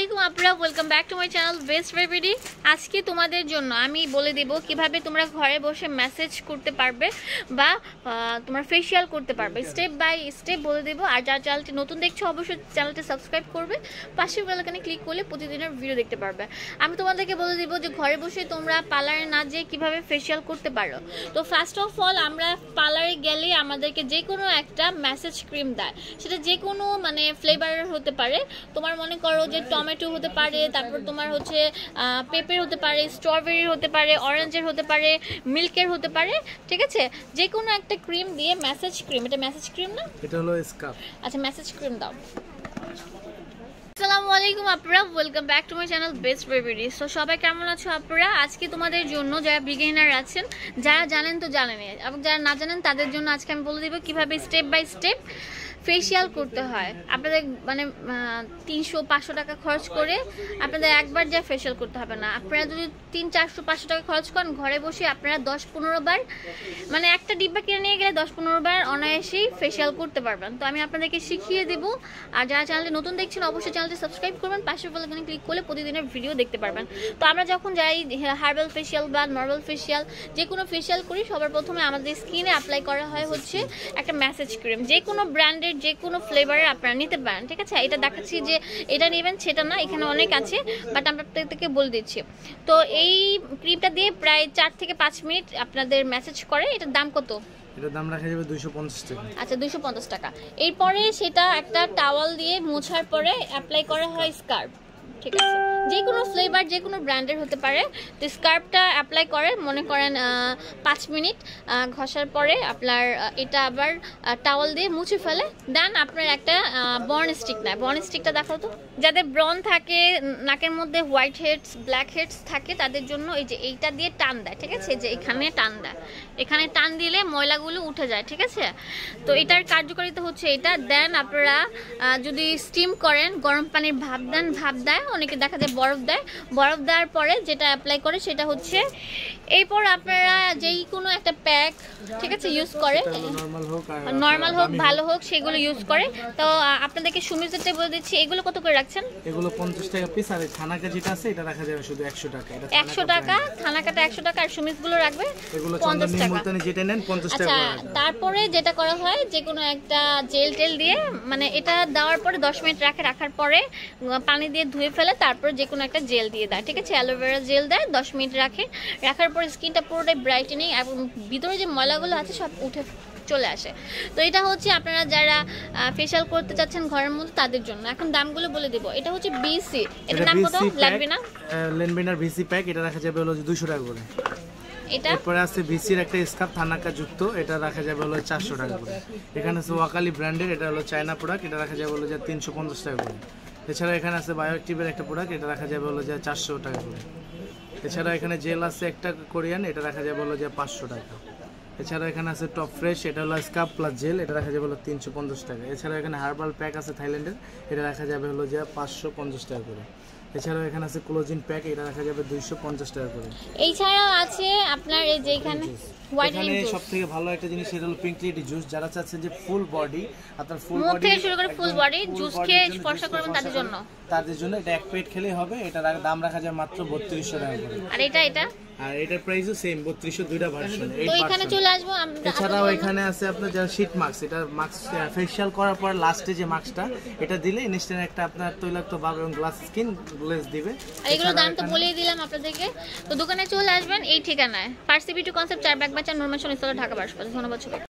আলাইকুম আপনারা welcome back to my channel best remedy. আজকে তোমাদের জন্য আমি বলে দেব কিভাবে তোমরা ঘরে বসে মেসেজ করতে পারবে বা তোমরা ফেশিয়াল করতে পারবে, স্টেপ বাই স্টেপ বলে দেব। আর যারা চ্যানেলটি নতুন দেখছো অবশ্যই চ্যানেলটি সাবস্ক্রাইব করবে, পাশের বেল আইকনে ক্লিক করলে প্রতিদিনের ভিডিও দেখতে পারবে। আমি তোমাদেরকে বলে দেব যে ঘরে বসে তোমরা পার্লারে না যেয়ে কিভাবে ফেশিয়াল করতে পারো। তো ফার্স্ট অফ অল আমরা পার্লারে গেলে আমাদেরকে যে কোনো একটা মেসেজ ক্রিম দেয়, সেটা যে কোনো মানে ফ্লেভারের হতে পারে। তোমার মনে করো যে টমেটো হতে পারে, তারপর তোমার হচ্ছে পেঁপের হতে পারে, স্ট্রবেরির হতে পারে, অরেঞ্জের হতে পারে, মিল্কের হতে পারে, ঠিক আছে? যে কোনো একটা ক্রিম দিয়ে মেসেজ ক্রিম, এটা মেসেজ ক্রিম না, এটা হলো স্কার্ফ। আচ্ছা মেসেজ ক্রিম দাও। আসসালামু আলাইকুম আপনারা, welcome back to my channel best remedy. So সবাই কেমন আছো আপনারা? আজকে তোমাদের জন্য যারা বিগিনার আছেন, যারা জানেন তো জানেনই, এবং যারা না জানেন তাদের জন্য আজকে আমি বলে দিব কিভাবে স্টেপ বাই স্টেপ ফেশিয়াল করতে হয়। আপনাদের মানে 300-500 টাকা খরচ করে আপনাদের একবার যা ফেশিয়াল করতে হবে না। আপনারা যদি 300-400-500 টাকা খরচ করেন, ঘরে বসে আপনারা 10-15 বার মানে একটা ডিব্বা কিনে নিয়ে গেলে 10-15 বার অনায়াসেই ফেশিয়াল করতে পারবেন। তো আমি আপনাদেরকে শিখিয়ে দেবো। আর যারা চ্যানেলটি নতুন দেখছেন অবশ্যই চ্যানেলটি সাবস্ক্রাইব করবেন, পাশের বেল আইকনে ক্লিক করলে প্রতিদিনের ভিডিও দেখতে পারবেন। তো আমরা যখন যাই হার্বাল ফেশিয়াল বা নর্মাল ফেশিয়াল, যে কোনো ফেশিয়াল করি, সবার প্রথমে আমাদের স্কিনে অ্যাপ্লাই করা হয় হচ্ছে একটা মেসেজ ক্রিম। যে কোনো ব্র্যান্ডের যে কোনো ফ্লেভারের আপনারা নিতে পারেন, ঠিক আছে? এটা দেখাচ্ছি যে এটা নেবেন সেটা না, এখানে অনেক আছে, বাট আমরা আপনাদেরকে বলে দিচ্ছি। তো এই ক্রিমটা দিয়ে প্রায় 4 থেকে 5 মিনিট আপনাদের মেসেজ করে। এটার দাম কত? এটার দাম রাখা যাবে 250 টাকা। আচ্ছা 250 টাকা। এরপরে সেটা একটা টাওয়াল দিয়ে মোছার পরে অ্যাপ্লাই করা হয় স্কার্ফ, ঠিক আছে? যে কোনো ফ্লেভার যে কোনো ব্র্যান্ডের হতে পারে। তো স্কার্ফটা অ্যাপ্লাই করে মনে করেন 5 মিনিট ঘষার পরে আপনার এটা আবার টাওয়াল দিয়ে মুছে ফেলে। দেন আপনার একটা বর্ন স্টিক নেয়। বর্ন স্টিকটা দেখাও তো। যাদের ব্রন থাকে, নাকের মধ্যে হোয়াইট হেডস ব্ল্যাক হেডস থাকে, তাদের জন্য এই যে এইটা দিয়ে টান দেয়, ঠিক আছে? যে এখানে টান দেয়, এখানে টান দিলে ময়লাগুলো উঠে যায়, ঠিক আছে? তো এটার কার্যকারিতা হচ্ছে এটা। দেন আপনারা যদি স্টিম করেন, গরম পানির ভাপ দেন, ভাপ দেয়, অনেকে দেখা যায় বরফ দেয়। বরফ দেওয়ার পরে যেটা অ্যাপ্লাই করে সেটা হচ্ছে, এরপর আপনারা যেই কোনো একটা প্যাক, ঠিক আছে, ইউজ করে, নর্মাল হোক ভালো হোক, সেগুলো ইউজ করে। তো আপনাদেরকে সুমিজটা বলে দিচ্ছি, এগুলো কত করে রাখছেন? এগুলো 50 টাকা পিস। আর থানাকা যেটা আছে এটা রাখা যাবে শুধু 100 টাকা। এটা 100 টাকা, থানাকাটা 100 টাকা, আর সুমিজগুলো রাখবে এগুলো 50 টাকা। মুলতানি যেটা নেন 50 টাকা। আচ্ছা, তারপরে যেটা করা হয় যে কোনো একটা জেল টেল দিয়ে, মানে এটা দেওয়ার পরে 10 মিনিট রাখার পরে পানি দিয়ে ধুয়ে ফেলে, তারপর যে কোনো একটা জেল দিয়ে দেয়, ঠিক আছে? অ্যালোভেরা জেল দেয়, 10 মিনিট রাখার পরে স্কিনটা পুরোটাই ব্রাইটেনিং এবং ভিতরে যে ময়লাগুলো আছে সব উঠে চলে আসে। তো এটা হচ্ছে আপনারা যারা ফেশিয়াল করতে চাচ্ছেন ঘরের মধ্যে তাদের জন্য। এখন দামগুলো বলে দেব। এটা হচ্ছে বিসি, এটার দাম কত? ল্যানবিনা ল্যানবিনার বিসি প্যাক, এটা রাখা যাবে হলো 200 টাকা করে। এটা এরপরে আছে বিসির একটা স্কার্ফ থানাকা যুক্ত, এটা রাখা যাবে হলো 400 টাকা করে। এখানে আছে ওয়াকালি ব্র্যান্ডের, এটা হলো চায়না প্রোডাক্ট, এটা রাখা যাবে হলো 350 টাকা করে। এছাড়া এখানে আছে বায়োঅ্যাক্টিভের একটা প্রোডাক্ট, এটা রাখা যাবে হলো 400 টাকা করে। এছাড়া এখানে জেল আছে একটা কোরিয়ান, এটা রাখা যাবে হলো 500 টাকা। এছাড়া এখানে আছে টপ ফ্রেশ, এটা হলো স্কার্ফ প্লাস জেল, এটা রাখা যাবে হলো 350 টাকা। এছাড়া এখানে হার্বাল প্যাক আছে থাইল্যান্ডের, এটা রাখা যাবে হলো 550 টাকা করে। এছাড়াও এখানে আছে ক্লোজিং প্যাক, এটা রাখা যাবে 250 টাকা করে। এছাড়াও আছে আপনার এই যে এখানে এখানে সবথেকে ভালো একটা জিনিস, সেটা হলো পিঙ্ক লেডি জুস। যারা চাচ্ছেন যে ফুল বডি, আপনার ফুল বডি থেকে শুরু করে ফুল বডি জুস খেয়ে স্পর্শ করবেন, তাদের জন্য এটা এক প্লেট খেলেই হবে। এটার দাম রাখা যায় মাত্র 3200 টাকা করে। আর এটা আর এটার প্রাইসও সেম 3200, দুইটা ভার্সন। তো এখানে চলে আসবো। এছাড়াও এখানে আছে আপনার যারা শীট মাস্ক, এটা মাস্ক ফেশিয়াল করার পর লাস্টে যে মাস্কটা এটা দিলে ইনস্ট্যান্ট একটা আপনার তৈলাক্ত ভাব এবং গ্লাস স্কিন গ্লেজ দিবে। আর এগুলো দাম তো বলেই দিলাম আপনাদেরকে। তো দোকানে চলে আসবেন এই ঠিকানায়, ফার্সি বিউটি কনসেপ্ট 4 ব্যাগ বাজার, নরমাল ঢাকা 12। ধন্যবাদ সবাই।